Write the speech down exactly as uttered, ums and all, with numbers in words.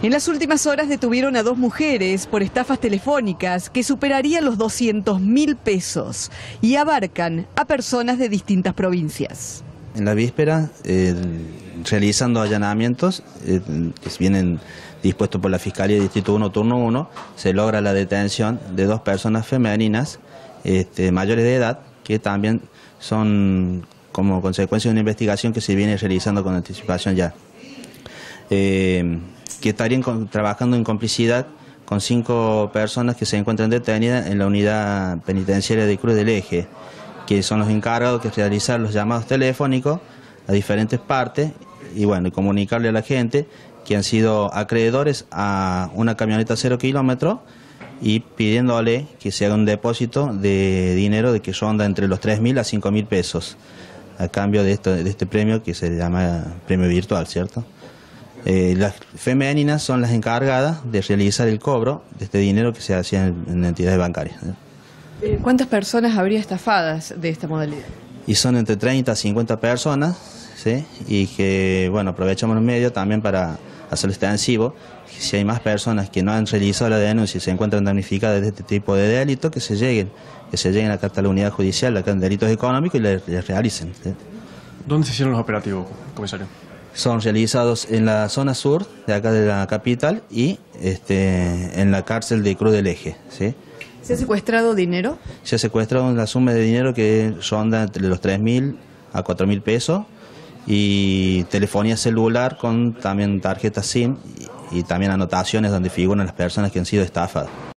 En las últimas horas detuvieron a dos mujeres por estafas telefónicas que superarían los doscientos mil pesos y abarcan a personas de distintas provincias. En la víspera, eh, realizando allanamientos eh, que vienen dispuestos por la Fiscalía de Distrito uno, Turno uno, se logra la detención de dos personas femeninas este, mayores de edad que también son como consecuencia de una investigación que se viene realizando con anticipación ya. Eh, que estarían con, trabajando en complicidad con cinco personas que se encuentran detenidas en la unidad penitenciaria de Cruz del Eje, que son los encargados de realizar los llamados telefónicos a diferentes partes y bueno, y comunicarle a la gente que han sido acreedores a una camioneta cero kilómetros y pidiéndole que se haga un depósito de dinero de que ronda entre los tres mil a cinco mil pesos a cambio de, esto, de este premio que se llama premio virtual, ¿cierto? Eh, las femeninas son las encargadas de realizar el cobro de este dinero que se hacía en, en entidades bancarias. ¿eh? ¿Cuántas personas habría estafadas de esta modalidad? Y son entre treinta a cincuenta personas, ¿sí? Y que, bueno, aprovechamos los medios también para hacerlo extensivo. Si hay más personas que no han realizado la denuncia y se encuentran damnificadas de este tipo de delitos, que se lleguen, que se lleguen acá hasta la unidad judicial, acá en delitos económicos y les, les realicen, ¿sí? ¿Dónde se hicieron los operativos, comisario? Son realizados en la zona sur de acá de la capital y este, en la cárcel de Cruz del Eje, ¿sí? ¿Se ha secuestrado dinero? Se ha secuestrado una suma de dinero que ronda entre los tres mil a cuatro mil pesos y telefonía celular con también tarjetas SIM y, y también anotaciones donde figuran las personas que han sido estafadas.